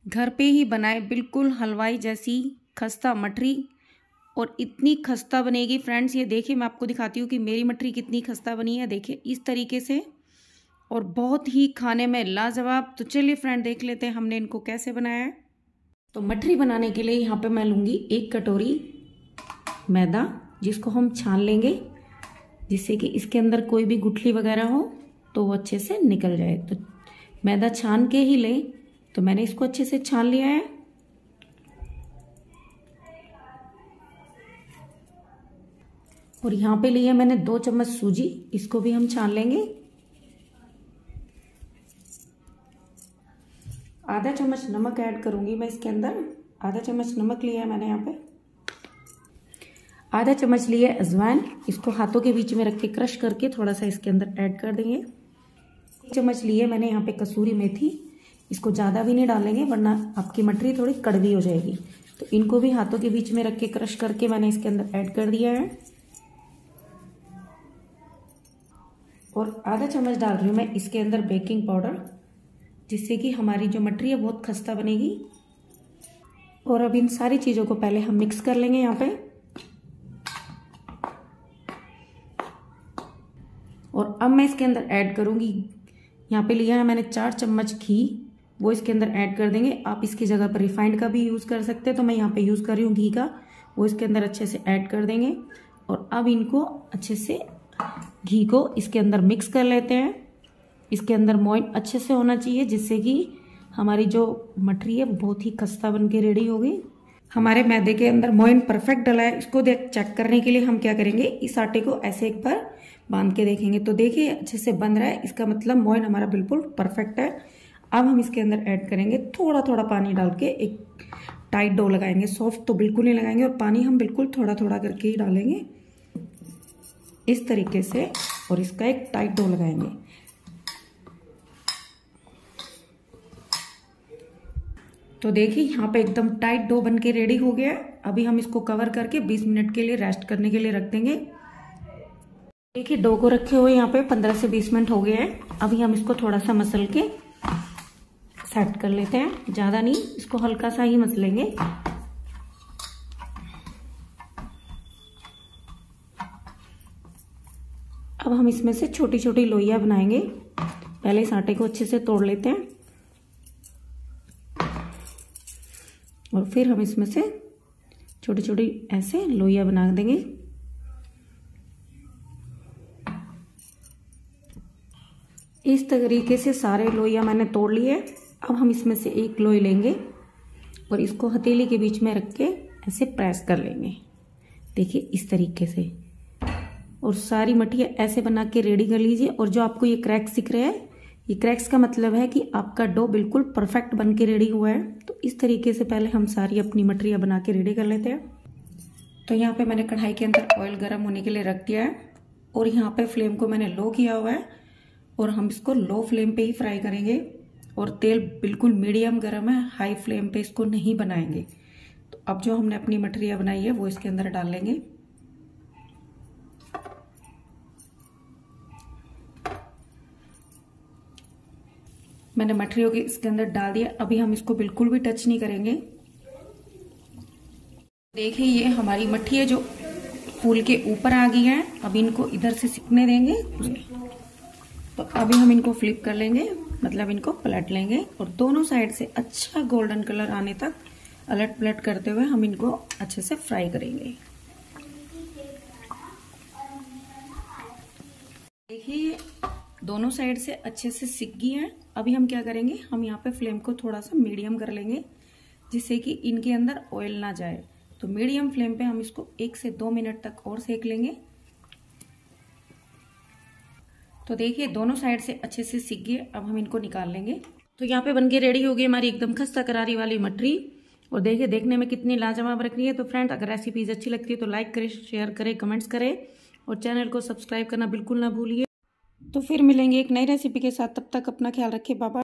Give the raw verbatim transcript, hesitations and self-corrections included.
घर पे ही बनाए बिल्कुल हलवाई जैसी खस्ता मठरी, और इतनी खस्ता बनेगी फ्रेंड्स। ये देखिए, मैं आपको दिखाती हूँ कि मेरी मठरी कितनी खस्ता बनी है। देखिए इस तरीके से, और बहुत ही खाने में लाजवाब। तो चलिए फ्रेंड, देख लेते हैं हमने इनको कैसे बनाया है। तो मठरी बनाने के लिए यहाँ पे मैं लूँगी एक कटोरी मैदा, जिसको हम छान लेंगे, जिससे कि इसके अंदर कोई भी गुठली वगैरह हो तो वो अच्छे से निकल जाए। तो मैदा छान के ही लें। तो मैंने इसको अच्छे से छान लिया है। और यहाँ पे लिया मैंने दो चम्मच सूजी, इसको भी हम छान लेंगे। आधा चम्मच नमक ऐड करूंगी मैं इसके अंदर। आधा चम्मच नमक लिया है मैंने यहाँ पे। आधा चम्मच लिया अजवाइन, इसको हाथों के बीच में रख के क्रश करके थोड़ा सा इसके अंदर ऐड कर देंगे। एक चम्मच लिए मैंने यहाँ पे कसूरी मेथी, इसको ज़्यादा भी नहीं डालेंगे वरना आपकी मठरी थोड़ी कड़वी हो जाएगी। तो इनको भी हाथों के बीच में रख के क्रश करके मैंने इसके अंदर ऐड कर दिया है। और आधा चम्मच डाल रही हूँ मैं इसके अंदर बेकिंग पाउडर, जिससे कि हमारी जो मठरी है बहुत खस्ता बनेगी। और अब इन सारी चीज़ों को पहले हम मिक्स कर लेंगे यहाँ पे। और अब मैं इसके अंदर ऐड करूँगी, यहाँ पे लिया है मैंने चार चम्मच घी, वो इसके अंदर ऐड कर देंगे। आप इसकी जगह पर रिफाइंड का भी यूज़ कर सकते हैं, तो मैं यहाँ पे यूज़ कर रही हूँ घी का। वो इसके अंदर अच्छे से ऐड कर देंगे। और अब इनको अच्छे से घी को इसके अंदर मिक्स कर लेते हैं। इसके अंदर मोइन अच्छे से होना चाहिए, जिससे कि हमारी जो मठरी है वो बहुत ही खस्ता बन के रेडी होगी। हमारे मैदे के अंदर मोइन परफेक्ट डला है। इसको देख चेक करने के लिए हम क्या करेंगे, इस आटे को ऐसे एक बार बांध के देखेंगे। तो देखिए अच्छे से बंध रहा है, इसका मतलब मोइन हमारा बिल्कुल परफेक्ट है। अब हम इसके अंदर ऐड करेंगे थोड़ा थोड़ा पानी डाल के एक टाइट डो लगाएंगे। सॉफ्ट तो बिल्कुल नहीं लगाएंगे, और पानी हम बिल्कुल थोड़ा थोड़ा करके ही डालेंगे इस तरीके से। और इसका एक टाइट डो लगाएंगे। तो देखिए यहाँ पे एकदम टाइट डो बन के रेडी हो गया है। अभी हम इसको कवर करके बीस मिनट के लिए रेस्ट करने के लिए रख देंगे। देखिए डो को रखे हुए यहाँ पे पंद्रह से बीस मिनट हो गए हैं। अभी हम इसको थोड़ा सा मसल के सेट कर लेते हैं, ज्यादा नहीं, इसको हल्का सा ही मसलेंगे। अब हम इसमें से छोटी छोटी लोइयां बनाएंगे। पहले इस आटे को अच्छे से तोड़ लेते हैं, और फिर हम इसमें से छोटी छोटी ऐसे लोइयां बना देंगे। इस तरीके से सारे लोइयां मैंने तोड़ लिए। अब हम इसमें से एक लोई लेंगे और इसको हथेली के बीच में रख के ऐसे प्रेस कर लेंगे। देखिए इस तरीके से। और सारी मठियाँ ऐसे बना के रेडी कर लीजिए। और जो आपको ये क्रैक्स दिख रहे हैं, ये क्रैक्स का मतलब है कि आपका डो बिल्कुल परफेक्ट बन के रेडी हुआ है। तो इस तरीके से पहले हम सारी अपनी मठरियाँ बना के रेडी कर लेते हैं। तो यहाँ पे मैंने कढ़ाई के अंदर ऑयल गर्म होने के लिए रख दिया है, और यहाँ पे फ्लेम को मैंने लो किया हुआ है, और हम इसको लो फ्लेम पे ही फ्राई करेंगे। और तेल बिल्कुल मीडियम गर्म है, हाई फ्लेम पे इसको नहीं बनाएंगे। तो अब जो हमने अपनी मठरियाँ बनाई है वो इसके अंदर डाल लेंगे। मैंने मठरियों के इसके अंदर डाल दिया। अभी हम इसको बिल्कुल भी टच नहीं करेंगे। देखिए ये हमारी मठियाँ जो फूल के ऊपर आ गई हैं, अब इनको इधर से सिकने देंगे। तो अभी हम इनको फ्लिप कर लेंगे, मतलब इनको पलट लेंगे, और दोनों साइड से अच्छा गोल्डन कलर आने तक अलट पलट करते हुए हम इनको अच्छे से फ्राई करेंगे। देखिए दोनों साइड से अच्छे से सिक गई हैं। अभी हम क्या करेंगे, हम यहाँ पे फ्लेम को थोड़ा सा मीडियम कर लेंगे, जिससे कि इनके अंदर ऑयल ना जाए। तो मीडियम फ्लेम पे हम इसको एक से दो मिनट तक और सेक लेंगे। तो देखिए दोनों साइड से अच्छे से सिक गए। अब हम इनको निकाल लेंगे। तो यहाँ पे बनके रेडी हो गई हमारी एकदम खस्ता करारी वाली मठरी। और देखिए देखने में कितनी लाजवाब रख रही है। तो फ्रेंड, अगर रेसिपीज अच्छी लगती है तो लाइक करें, शेयर करें, कमेंट्स करें, और चैनल को सब्सक्राइब करना बिल्कुल ना भूलिए। तो फिर मिलेंगे एक नई रेसिपी के साथ। तब तक अपना ख्याल रखें। Bye bye.